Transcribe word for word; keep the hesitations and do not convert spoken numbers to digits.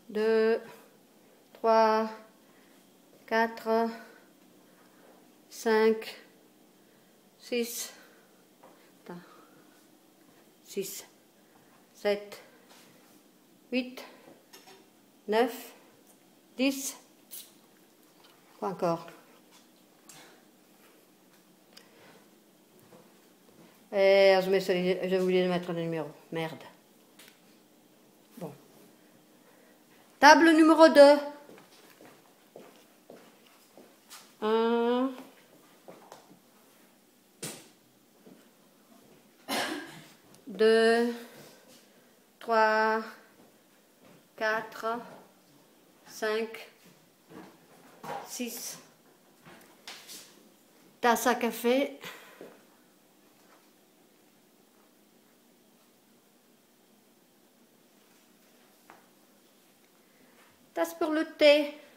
deux, trois, quatre, cinq, six, six, sept, huit, neuf, dix. Quoi encore? Et je mets celui, j'ai oublié de mettre le numéro. Merde. Bon. Table numéro deux. Un. Deux. Trois. Quatre. Cinq. Six. Tasse à café. Tasse pour le thé.